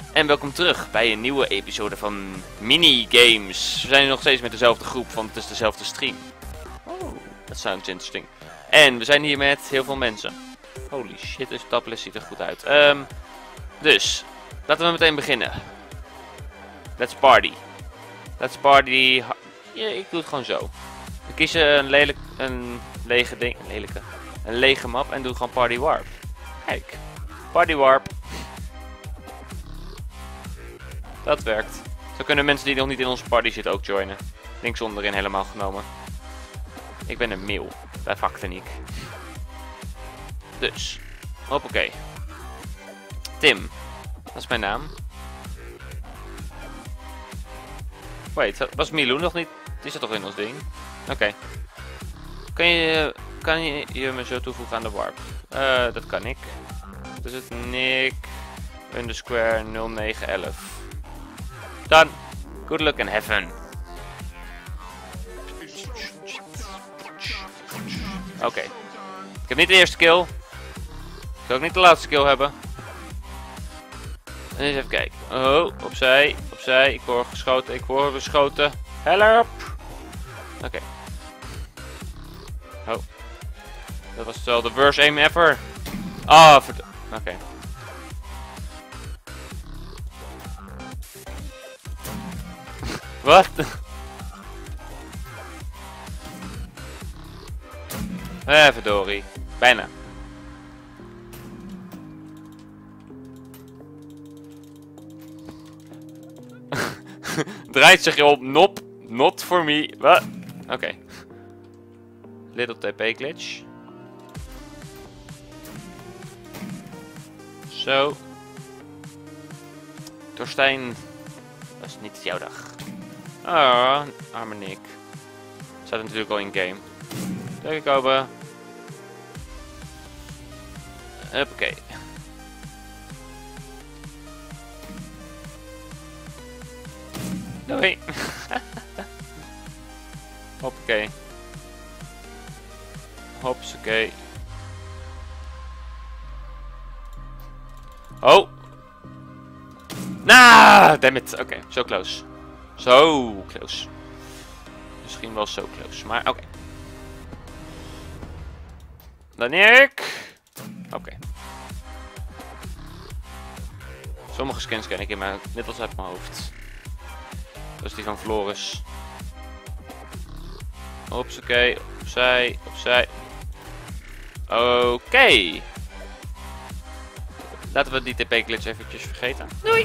En welkom terug bij een nieuwe episode van Minigames. We zijn nog steeds met dezelfde groep, want het is dezelfde stream. Oh, dat sounds interesting. En we zijn hier met heel veel mensen. Holy shit, deze tablist ziet er goed uit. Dus, laten we meteen beginnen. Let's party. Let's party. Ja, ik doe het gewoon zo. We kiezen een lege ding. Een lege map en doen gewoon party warp. Kijk, party warp. Dat werkt. Zo kunnen mensen die nog niet in onze party zitten ook joinen. Links onderin helemaal genomen. Ik ben een mail. Bij vaktechniek. Dus. Hoppakee. Tim. Dat is mijn naam. Wait, was Milou nog niet? Die zit toch in ons ding? Oké. Kan je me zo toevoegen aan de warp? Dat kan ik. Dus het Nick underscore 0911. Dan. Good luck and have fun. Oké. Ik heb niet de eerste kill. Ik zal ook niet de laatste kill hebben. En eens even kijken. Oh, opzij. Opzij. Ik word geschoten. Ik word beschoten. Help! Oké. Oh. Dat was wel de worst aim ever. Ah, oh, oké. Wat? Verdorie. Bijna. Draait zich op nop. Not for me. Wat? Oké. Little TP glitch. Zo. Torstijn. Dat is niet jouw dag. Ah, arme Nick. Staat natuurlijk al in game. Druk ik open. Hoppakee. Doei. Hoppakee. Hopsakee. Oh. Nah, damn it. Oké, zo close. Zo close. Misschien wel zo close, maar oké. Dan ik. Oké. Sommige skins ken ik inmiddels uit mijn hoofd. Dat is die van Floris. Hopsakee, opzij, opzij. Oké. Laten we die TP glitch eventjes vergeten. Doei!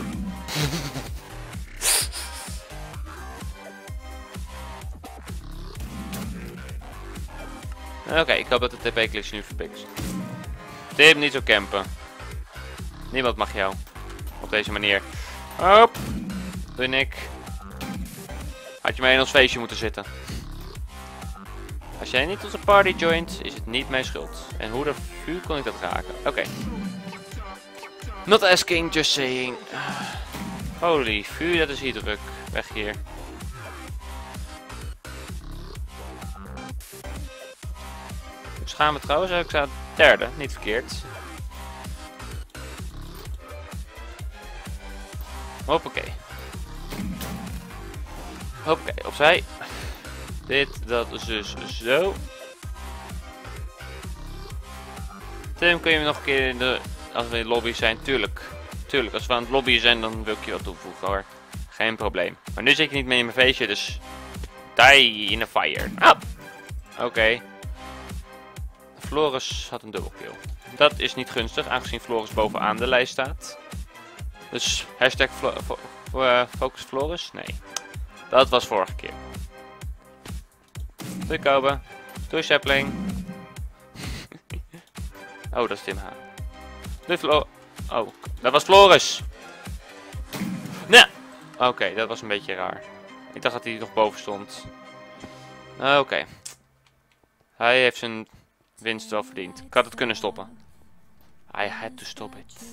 Oké, ik hoop dat de TP glitch nu verpikt. Tim, niet zo campen. Niemand mag jou. Op deze manier. Hop! Ben ik. Had je maar in ons feestje moeten zitten. Als jij niet onze party joint, is het niet mijn schuld. En hoe de vuur kon ik dat raken? Oké. Not asking, just saying. Holy vuur, dat is hier druk. Weg hier. Dus gaan we trouwens, ik sta derde, niet verkeerd. Hoppakee. Hoppakee, opzij. Dat is dus zo. Tim, kun je me nog een keer in de... Als we in de lobby zijn, tuurlijk. Tuurlijk, als we aan het lobbyen zijn, dan wil ik je wat toevoegen hoor. Geen probleem. Maar nu zit je niet meer in mijn feestje, dus... Die in the fire. Ah! Oké. Floris had een dubbelkill. Dat is niet gunstig, aangezien Floris bovenaan de lijst staat. Dus hashtag focus Floris? Nee. Dat was vorige keer. Doei Kobe. Doei Sapling. Oh, dat is Tim H. Doei Flo. Oh, dat was Floris. Nee. Oké, dat was een beetje raar. Ik dacht dat hij nog boven stond. Oké. Hij heeft zijn winst wel verdiend. Ik had het kunnen stoppen. I had to stop it.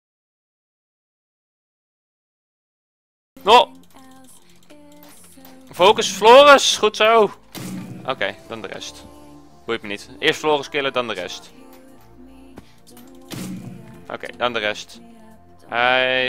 Oh! Focus Floris, goed zo. Oké, dan de rest. Boeit me niet. Eerst Floris killen, dan de rest. Oké, dan de rest. Hij...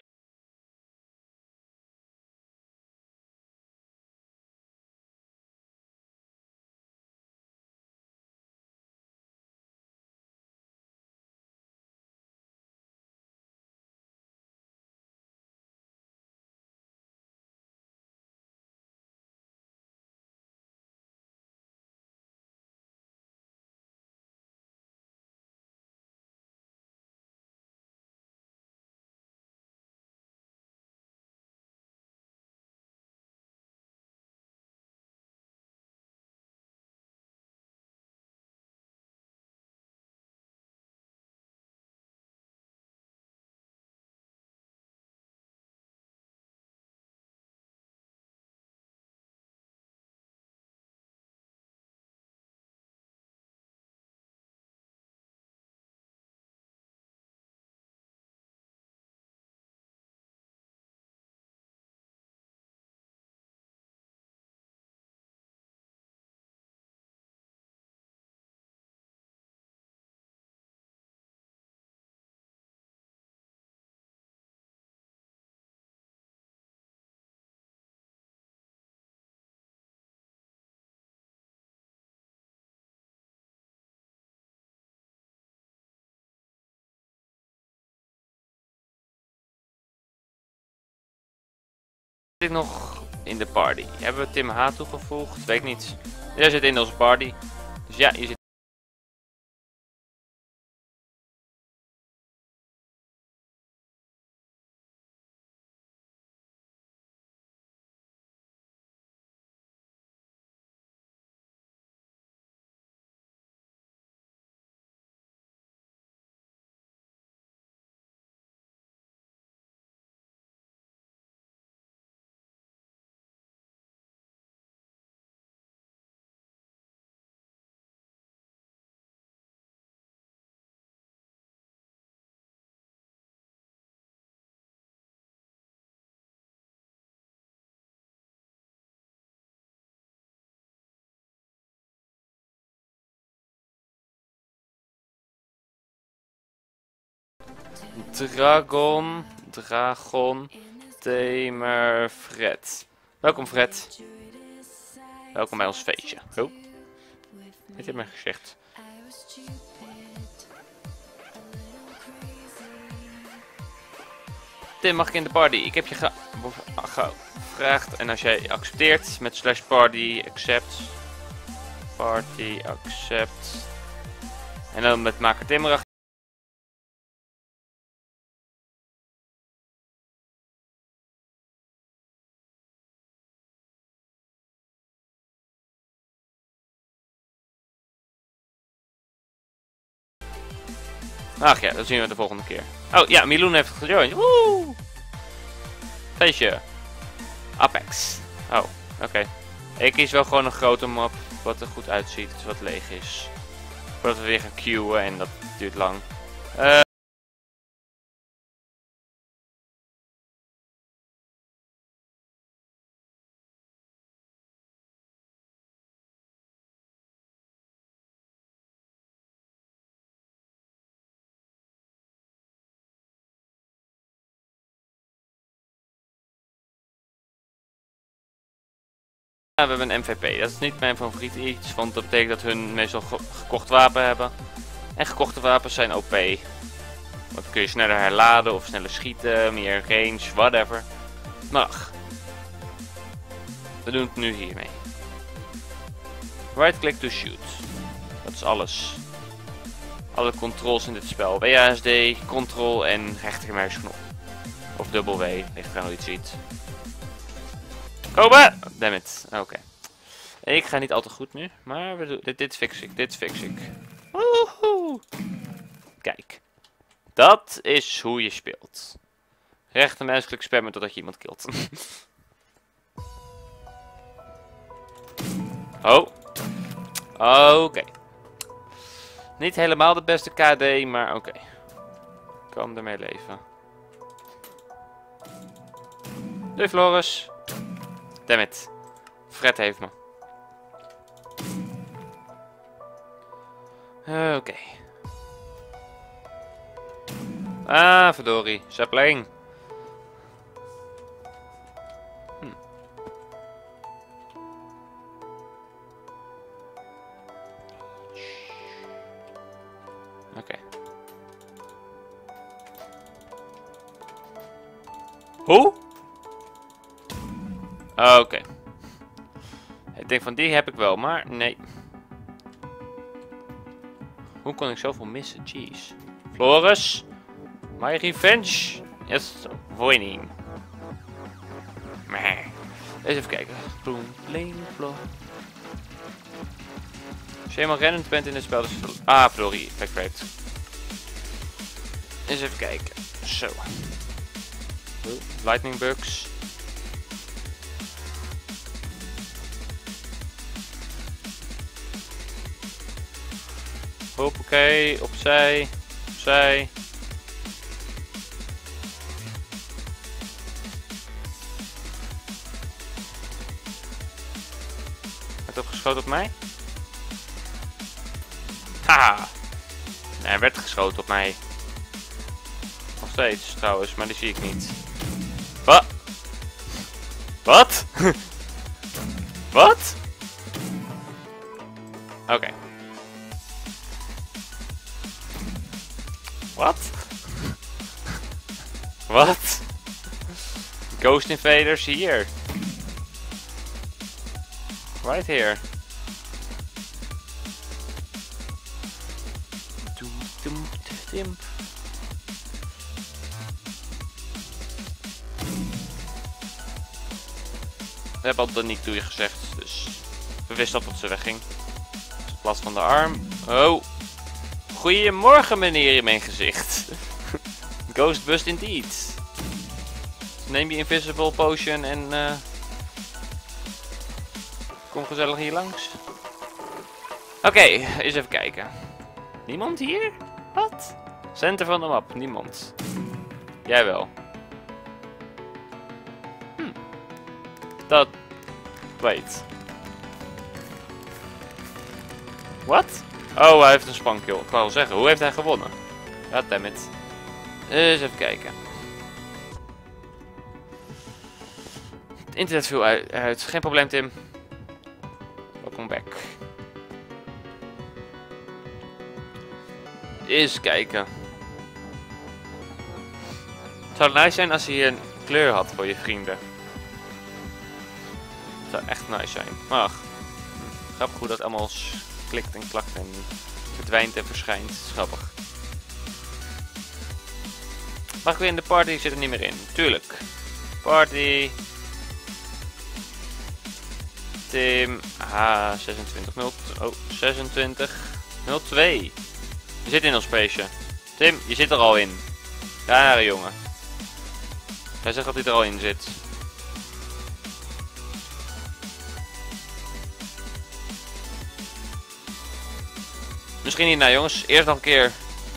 Zit ik nog in de party? Hebben we Tim H toegevoegd? Weet ik niet. Jij zit in onze party. Dus ja, je zit... Dragon, Tamer, Fred. Welkom Fred. Welkom bij ons feestje. Oh, dit heeft mijn gezicht. Tim, mag ik in de party? Ik heb je gevraagd en als jij accepteert met /party accept. Party accept. En dan met maker Tim erachter. Ach ja, dat zien we de volgende keer. Oh ja, Miloen heeft gejoind. Woe! Feestje. Apex. Oh, oké. Ik kies wel gewoon een grote map, wat er goed uitziet, wat leeg is. Voordat we weer gaan queuen en dat duurt lang. We hebben een MVP. Dat is niet mijn favoriet iets, want dat betekent dat hun meestal gekocht wapen hebben. En gekochte wapens zijn OP. Want dan kun je sneller herladen of sneller schieten, meer range, whatever. Maar ach. We doen het nu hiermee. Right click to shoot. Dat is alles. Alle controls in dit spel. WASD, control en rechtermuisknop. Of dubbel W, ligt eraan hoe je het ziet. Komen! Dammit. Oké. Ik ga niet al te goed nu, maar we doen, dit fix ik, dit fix ik. Woehoe! Kijk. Dat is hoe je speelt. Rechtermuisklik spammen totdat je iemand killt. Oh. Oké. Niet helemaal de beste KD, maar oké. Kan ermee leven. Doei Floris. Dammit. Fred heeft me. Oké. Ah, verdorie. Sapling. Oké. Hoe? Oké. Ik denk van die heb ik wel, maar nee. Hoe kon ik zoveel missen? Jeez. Floris. My revenge is winning. Meh. Eens even kijken. Als je helemaal rennend bent in het spel, dus... Ah, verdorie. Backframed. Eens even kijken. Zo. Lightning bugs. Hoppakee. Opzij. Opzij. Werd opgeschoten op mij? Haha! Nee, hij werd geschoten op mij. Nog steeds trouwens, maar die zie ik niet. Wat? Wat? Wat? Oké. Wat? Wat? Ghost invaders hier. Right here. We hebben al Danique toe je gezegd, dus we wisten al dat ze wegging. In plaats van de arm. Oh. Goedemorgen meneer in mijn gezicht. Ghostbust indeed. Neem je invisible potion en kom gezellig hier langs. Oké, eens even kijken. Niemand hier? Wat? Center van de map, niemand. Jij wel. Dat... Wait. Wat? Oh, hij heeft een spankill. Ik wou wel zeggen, hoe heeft hij gewonnen? Goddammit. Eens even kijken. Het internet viel uit. Geen probleem, Tim. Welkom back. Eens kijken. Het zou nice zijn als hij een kleur had voor je vrienden. Het zou echt nice zijn. Maar ach, grappig hoe dat allemaal klikt en klakt en verdwijnt en verschijnt. Grappig. Mag ik weer in de party? Ik zit er niet meer in. Tuurlijk. Party. Tim. Ah, 2602. Je zit in ons feestje. Tim, je zit er al in. Daar, jongen. Hij zegt dat hij er al in zit. Misschien niet, nou jongens. Eerst nog een keer.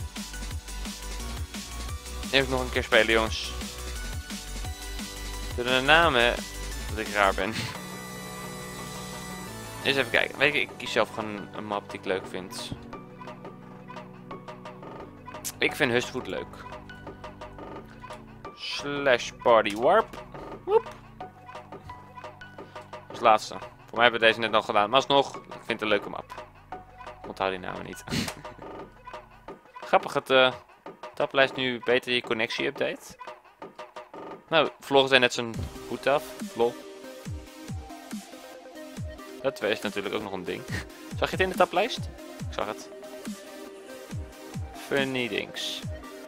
Eerst nog een keer spelen, jongens. Door de namen dat ik raar ben. Eens even kijken. Weet je, ik kies zelf gewoon een map die ik leuk vind. Ik vind Hustwood leuk. Slash party warp. Woep. Als laatste. Voor mij hebben we deze net nog gedaan. Maar alsnog, ik vind het een leuke map. Ik onthoud die namen niet. Grappig, het tablijst nu beter je connectie update. Nou, vloggen zijn net zijn hoed af. Lol. Dat is natuurlijk ook nog een ding. Zag je het in de tablijst? Ik zag het. Funny dings.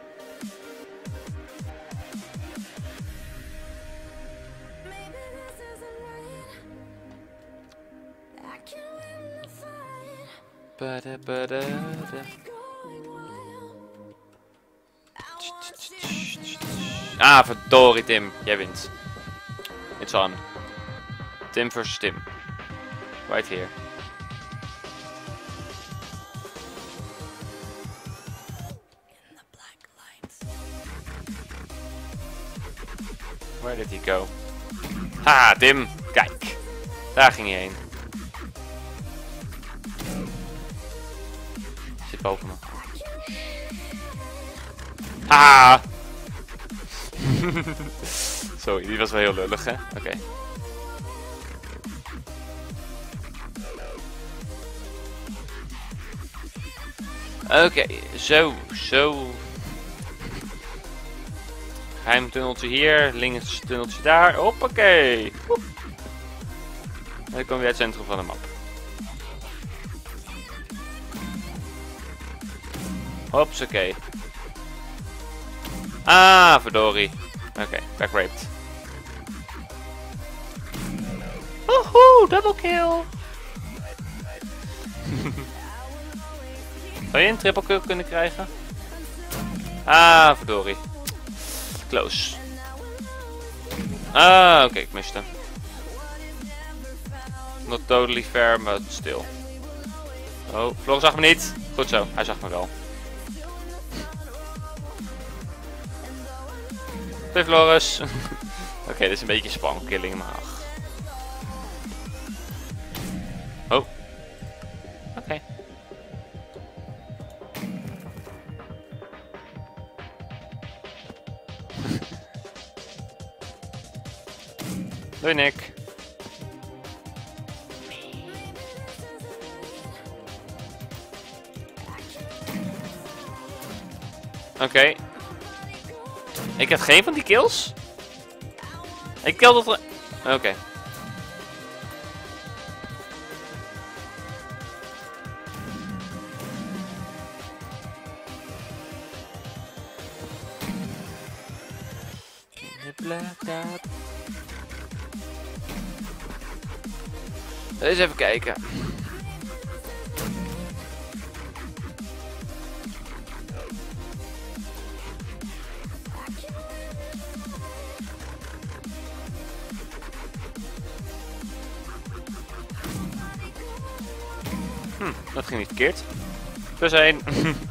Ah, verdorie Tim. Jij wint. It's on. Tim versus Tim. Right here. Where did he go? Ha, Tim. Kijk. Daar ging hij heen. Zit boven me. Ah! Sorry, die was wel heel lullig, hè? Oké. Oké, zo. Geheim tunneltje hier, links tunneltje daar. Hoppakee. Woep. En dan komen we weer uit het centrum van de map. Hopsakee. Ah, verdorie. Oké, backraped. Woehoe, double kill. Zou je een triple kill kunnen krijgen? Ah, verdorie. Close. Ah, oké, ik miste hem. Not totally fair, but still. Oh, Floris zag me niet. Goed zo, hij zag me wel. Hey Floris. Oké, dit is een beetje spankilling, maar ach. Oh. Oké. Doei Nick. Oké. Ik heb geen van die kills. Ik kill dat er... Oké. Eens even kijken. Dat ging niet verkeerd. Plus 1.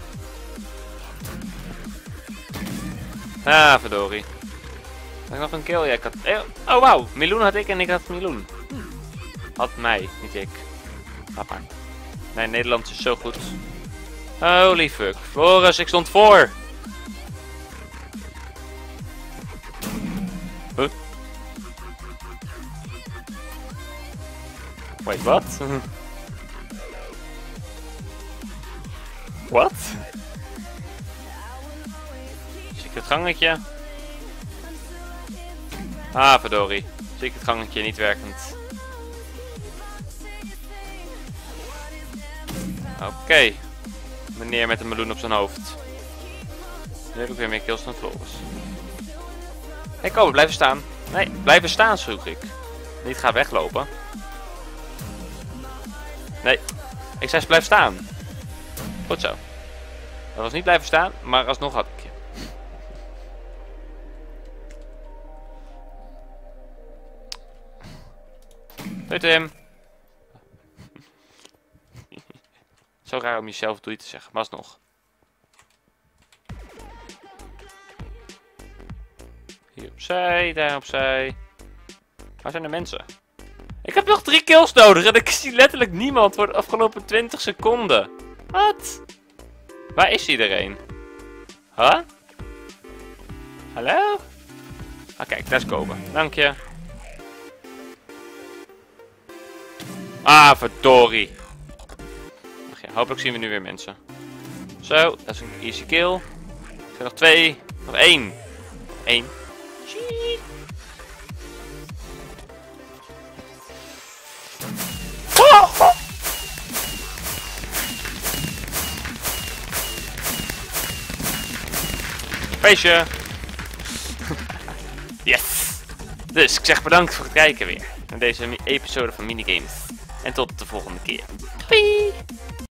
Ah, verdorie. Had ik nog een kill? Ja, ik had... Oh, wauw. Meloen had ik en ik had Meloen. Had mij, niet ik. Laat maar. Nee, Nederland is zo goed. Holy fuck. Floris, ik stond voor. Huh? Wait, wat? Wat? Secret gangetje. Ah, verdorie. Secret gangetje, niet werkend. Oké. Meneer met een meloen op zijn hoofd. Nu heb ik weer meer kills dan Floris. Hé, kom, blijven staan. Nee, blijven staan, vroeg ik. Niet gaan weglopen. Nee, ik zei ze blijf staan. Goed zo. Dat was niet blijven staan, maar alsnog had ik je. Doei Tim. Zo raar om jezelf doei te zeggen, maar alsnog. Hier opzij, daar opzij. Waar zijn de mensen? Ik heb nog 3 kills nodig en ik zie letterlijk niemand voor de afgelopen 20 seconden. Wat? Waar is iedereen? Huh? Hallo? Ah kijk, daar is Kobe. Dank je. Ah, verdorie. Ach ja, hopelijk zien we nu weer mensen. Zo, dat is een easy kill. Er zijn nog 2. Nog 1. 1. Feestje! Yes! Dus ik zeg bedankt voor het kijken weer naar deze episode van Minigames. En tot de volgende keer. Doei!